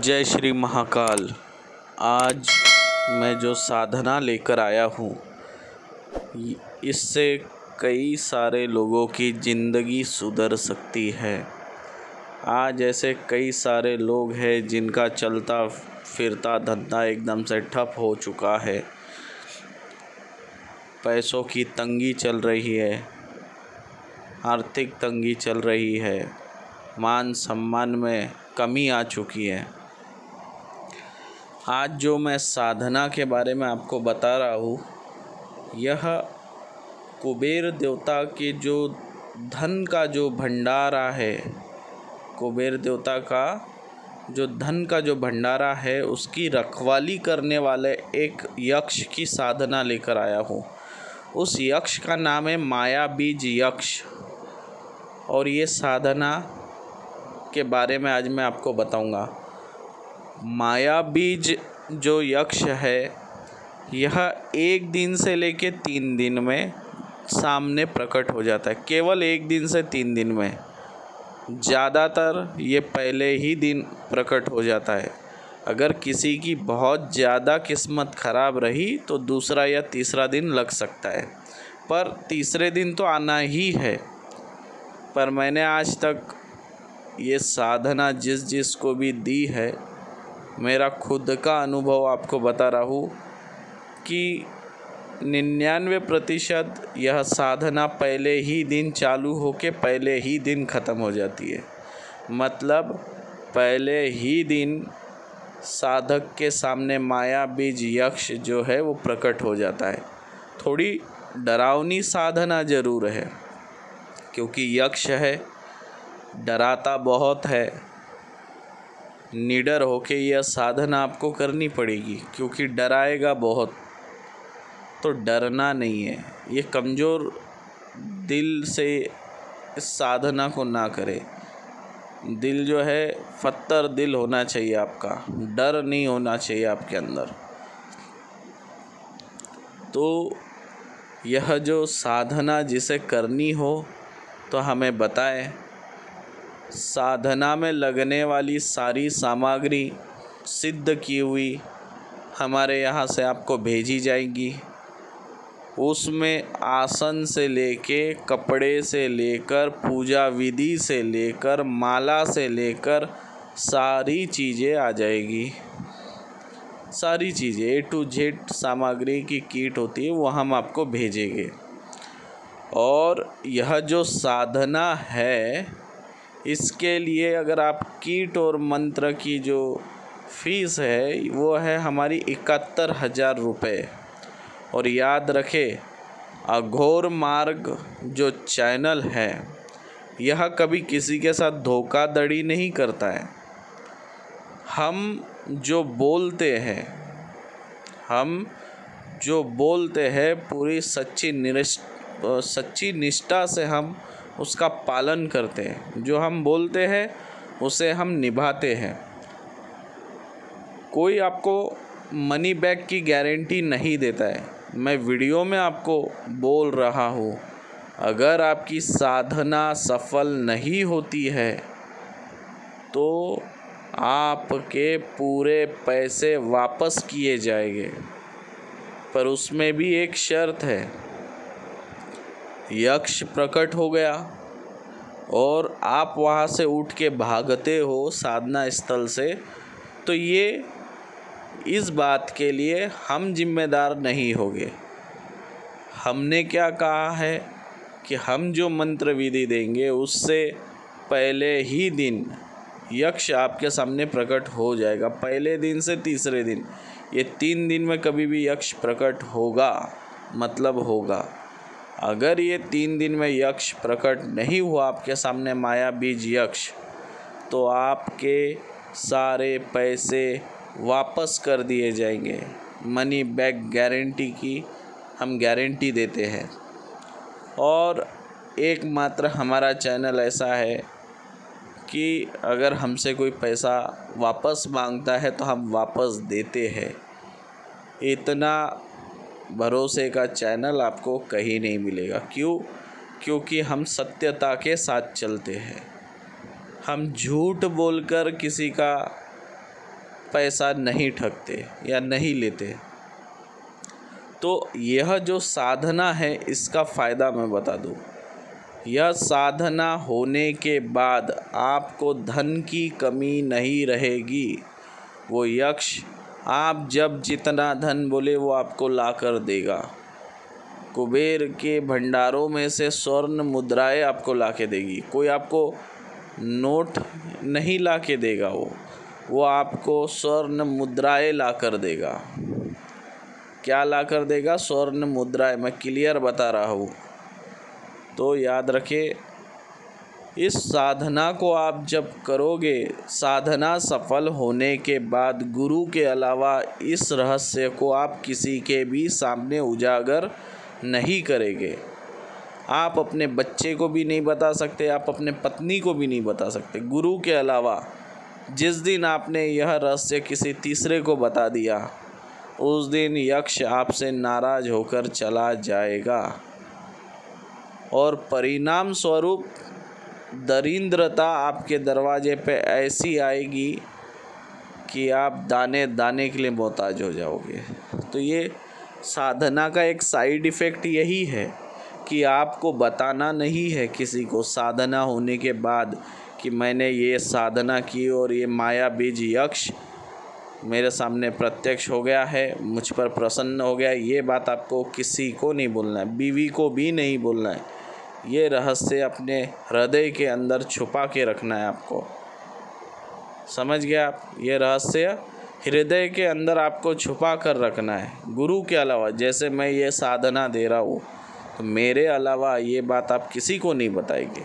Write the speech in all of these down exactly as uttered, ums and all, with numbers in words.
जय श्री महाकाल। आज मैं जो साधना लेकर आया हूँ, इससे कई सारे लोगों की ज़िंदगी सुधर सकती है। आज ऐसे कई सारे लोग हैं जिनका चलता फिरता धंधा एकदम से ठप हो चुका है। पैसों की तंगी चल रही है, आर्थिक तंगी चल रही है, मान सम्मान में कमी आ चुकी है। आज जो मैं साधना के बारे में आपको बता रहा हूँ, यह कुबेर देवता के जो धन का जो भंडारा है, कुबेर देवता का जो धन का जो भंडारा है, उसकी रखवाली करने वाले एक यक्ष की साधना लेकर आया हूँ। उस यक्ष का नाम है माया बीज यक्ष, और ये साधना के बारे में आज मैं आपको बताऊंगा। माया बीज जो यक्ष है, यह एक दिन से लेके तीन दिन में सामने प्रकट हो जाता है। केवल एक दिन से तीन दिन में, ज़्यादातर ये पहले ही दिन प्रकट हो जाता है। अगर किसी की बहुत ज़्यादा किस्मत ख़राब रही तो दूसरा या तीसरा दिन लग सकता है, पर तीसरे दिन तो आना ही है। पर मैंने आज तक ये साधना जिस जिस को भी दी है, मेरा खुद का अनुभव आपको बता रहा हूँ कि निन्यानवे प्रतिशत यह साधना पहले ही दिन चालू होके पहले ही दिन ख़त्म हो जाती है। मतलब पहले ही दिन साधक के सामने माया बीज यक्ष जो है वो प्रकट हो जाता है। थोड़ी डरावनी साधना ज़रूर है, क्योंकि यक्ष है, डराता बहुत है। निडर होके यह साधना आपको करनी पड़ेगी, क्योंकि डराएगा बहुत। तो डरना नहीं है, ये कमज़ोर दिल से इस साधना को ना करे। दिल जो है पत्थर दिल होना चाहिए आपका, डर नहीं होना चाहिए आपके अंदर। तो यह जो साधना जिसे करनी हो तो हमें बताएं। साधना में लगने वाली सारी सामग्री सिद्ध की हुई हमारे यहाँ से आपको भेजी जाएगी। उसमें आसन से लेके, कपड़े से लेकर, पूजा विधि से लेकर, माला से लेकर सारी चीज़ें आ जाएगी। सारी चीज़ें ए टू जेड सामग्री की किट होती है, वो हम आपको भेजेंगे। और यह जो साधना है, इसके लिए अगर आप कीट और मंत्र की जो फीस है वो है हमारी इकहत्तर हज़ार रुपये। और याद रखें, अघोर मार्ग जो चैनल है, यह कभी किसी के साथ धोखाधड़ी नहीं करता है। हम जो बोलते हैं हम जो बोलते हैं पूरी सच्ची निष्ठ सच्ची निष्ठा से हम उसका पालन करते हैं। जो हम बोलते हैं उसे हम निभाते हैं। कोई आपको मनी बैक की गारंटी नहीं देता है। मैं वीडियो में आपको बोल रहा हूँ, अगर आपकी साधना सफल नहीं होती है तो आपके पूरे पैसे वापस किए जाएंगे। पर उसमें भी एक शर्त है, यक्ष प्रकट हो गया और आप वहाँ से उठ के भागते हो साधना स्थल से, तो ये इस बात के लिए हम जिम्मेदार नहीं होंगे। हमने क्या कहा है कि हम जो मंत्र विधि देंगे उससे पहले ही दिन यक्ष आपके सामने प्रकट हो जाएगा। पहले दिन से तीसरे दिन, ये तीन दिन में कभी भी यक्ष प्रकट होगा, मतलब होगा। अगर ये तीन दिन में यक्ष प्रकट नहीं हुआ आपके सामने माया बीज यक्ष, तो आपके सारे पैसे वापस कर दिए जाएंगे। मनी बैक गारंटी की हम गारंटी देते हैं। और एकमात्र हमारा चैनल ऐसा है कि अगर हमसे कोई पैसा वापस मांगता है तो हम वापस देते हैं। इतना भरोसे का चैनल आपको कहीं नहीं मिलेगा। क्यों? क्योंकि हम सत्यता के साथ चलते हैं। हम झूठ बोलकर किसी का पैसा नहीं ठगते या नहीं लेते। तो यह जो साधना है इसका फ़ायदा मैं बता दूँ। यह साधना होने के बाद आपको धन की कमी नहीं रहेगी। वो यक्ष आप जब जितना धन बोले वो आपको ला कर देगा। कुबेर के भंडारों में से स्वर्ण मुद्राएं आपको ला के देगी। कोई आपको नोट नहीं ला के देगा, वो वो आपको स्वर्ण मुद्राएं ला कर देगा। क्या ला कर देगा? स्वर्ण मुद्राएं। मैं क्लियर बता रहा हूँ, तो याद रखिए। इस साधना को आप जब करोगे, साधना सफल होने के बाद गुरु के अलावा इस रहस्य को आप किसी के भी सामने उजागर नहीं करेंगे। आप अपने बच्चे को भी नहीं बता सकते, आप अपने पत्नी को भी नहीं बता सकते, गुरु के अलावा। जिस दिन आपने यह रहस्य किसी तीसरे को बता दिया, उस दिन यक्ष आपसे नाराज होकर चला जाएगा और परिणाम स्वरूप दरिद्रता आपके दरवाजे पे ऐसी आएगी कि आप दाने दाने के लिए मोहताज हो जाओगे। तो ये साधना का एक साइड इफ़ेक्ट यही है कि आपको बताना नहीं है किसी को साधना होने के बाद कि मैंने ये साधना की और ये माया बीज यक्ष मेरे सामने प्रत्यक्ष हो गया है, मुझ पर प्रसन्न हो गया। ये बात आपको किसी को नहीं बोलना है, बीवी को भी नहीं बोलना है। ये रहस्य अपने हृदय के अंदर छुपा के रखना है आपको। समझ गया आप? ये रहस्य हृदय के अंदर आपको छुपा कर रखना है, गुरु के अलावा। जैसे मैं ये साधना दे रहा हूँ, तो मेरे अलावा ये बात आप किसी को नहीं बताएंगे।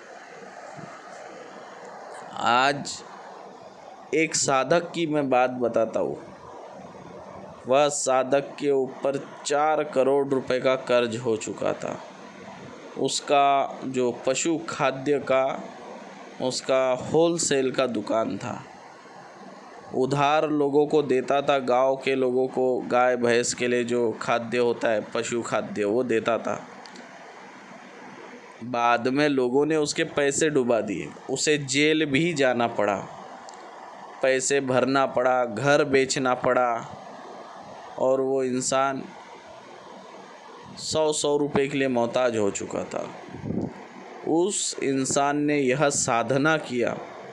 आज एक साधक की मैं बात बताता हूँ। वह साधक के ऊपर चार करोड़ रुपए का कर्ज हो चुका था। उसका जो पशु खाद्य का उसका होलसेल का दुकान था। उधार लोगों को देता था, गांव के लोगों को गाय भैंस के लिए जो खाद्य होता है, पशु खाद्य, वो देता था। बाद में लोगों ने उसके पैसे डुबा दिए, उसे जेल भी जाना पड़ा, पैसे भरना पड़ा, घर बेचना पड़ा, और वो इंसान सौ सौ रुपये के लिए मोहताज हो चुका था। उस इंसान ने यह साधना किया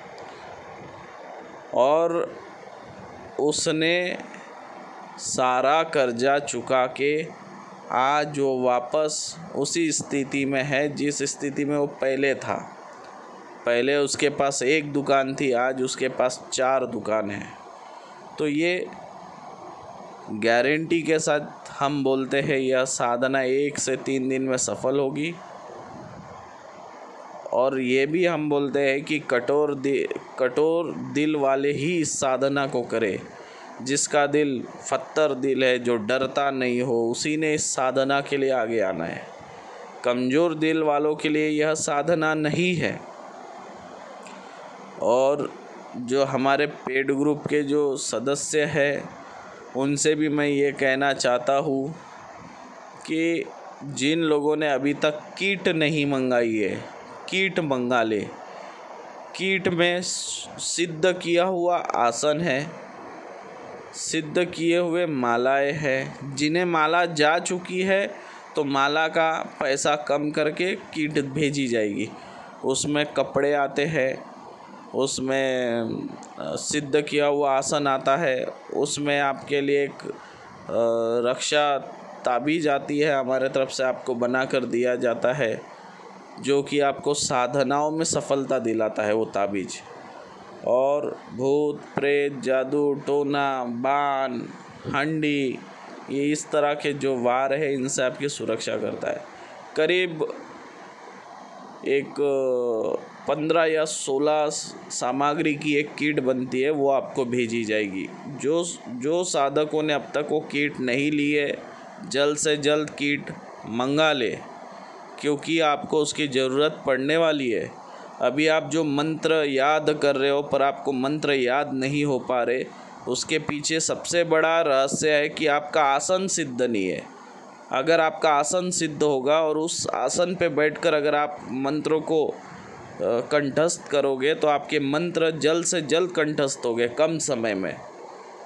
और उसने सारा कर्जा चुका के आज वो वापस उसी स्थिति में है जिस स्थिति में वो पहले था। पहले उसके पास एक दुकान थी, आज उसके पास चार दुकान है। तो ये गारंटी के साथ हम बोलते हैं यह साधना एक से तीन दिन में सफल होगी। और ये भी हम बोलते हैं कि कठोर दिल कठोर दिल वाले ही इस साधना को करें। जिसका दिल फत्तर दिल है, जो डरता नहीं हो, उसी ने इस साधना के लिए आगे आना है। कमज़ोर दिल वालों के लिए यह साधना नहीं है। और जो हमारे पेड ग्रुप के जो सदस्य हैं, उनसे भी मैं ये कहना चाहता हूँ कि जिन लोगों ने अभी तक किट नहीं मंगाई है, किट मंगा ले। किट में सिद्ध किया हुआ आसन है, सिद्ध किए हुए मालाएं हैं। जिन्हें माला जा चुकी है तो माला का पैसा कम करके किट भेजी जाएगी। उसमें कपड़े आते हैं, उसमें सिद्ध किया हुआ आसन आता है, उसमें आपके लिए एक रक्षा ताबीज़ आती है, हमारे तरफ से आपको बना कर दिया जाता है, जो कि आपको साधनाओं में सफलता दिलाता है वो ताबीज़। और भूत प्रेत, जादू टोना, बाण, हंडी, ये इस तरह के जो वार है, इनसे आपकी सुरक्षा करता है। करीब एक पंद्रह या सोलह सामग्री की एक किट बनती है, वो आपको भेजी जाएगी। जो जो साधकों ने अब तक वो किट नहीं ली है, जल्द से जल्द किट मंगा ले, क्योंकि आपको उसकी ज़रूरत पड़ने वाली है। अभी आप जो मंत्र याद कर रहे हो पर आपको मंत्र याद नहीं हो पा रहे, उसके पीछे सबसे बड़ा रहस्य है कि आपका आसन सिद्ध नहीं है। अगर आपका आसन सिद्ध होगा और उस आसन पे बैठकर अगर आप मंत्रों को कंठस्थ करोगे तो आपके मंत्र जल्द से जल्द कंठस्थ होंगे कम समय में।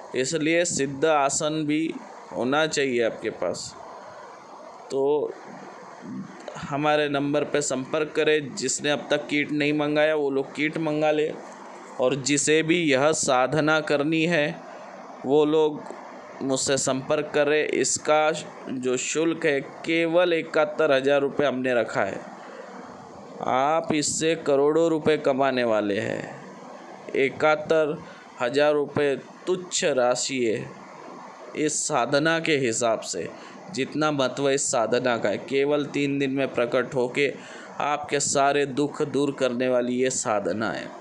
इसलिए सिद्ध आसन भी होना चाहिए आपके पास। तो हमारे नंबर पे संपर्क करें। जिसने अब तक किट नहीं मंगाया वो लोग किट मंगा ले, और जिसे भी यह साधना करनी है वो लोग मुझसे संपर्क करें। इसका जो शुल्क है केवल इकहत्तर हज़ार रुपये हमने रखा है। आप इससे करोड़ों रुपए कमाने वाले हैं। इकहत्तर हज़ार रुपये तुच्छ राशि है इस साधना के हिसाब से। जितना महत्व इस साधना का है, केवल तीन दिन में प्रकट होके आपके सारे दुख दूर करने वाली ये साधना है।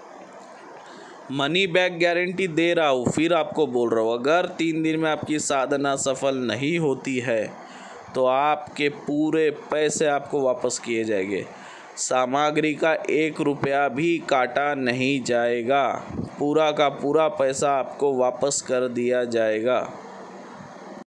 मनी बैक गारंटी दे रहा हूँ, फिर आपको बोल रहा हूँ, अगर तीन दिन में आपकी साधना सफल नहीं होती है तो आपके पूरे पैसे आपको वापस किए जाएंगे। सामग्री का एक रुपया भी काटा नहीं जाएगा, पूरा का पूरा पैसा आपको वापस कर दिया जाएगा।